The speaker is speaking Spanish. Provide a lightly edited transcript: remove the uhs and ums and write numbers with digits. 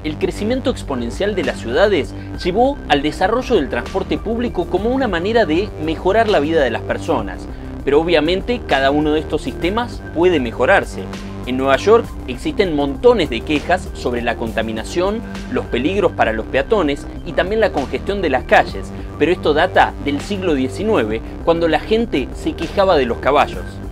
El crecimiento exponencial de las ciudades llevó al desarrollo del transporte público como una manera de mejorar la vida de las personas. Pero obviamente cada uno de estos sistemas puede mejorarse. En Nueva York existen montones de quejas sobre la contaminación, los peligros para los peatones y también la congestión de las calles, pero esto data del siglo XIX, cuando la gente se quejaba de los caballos.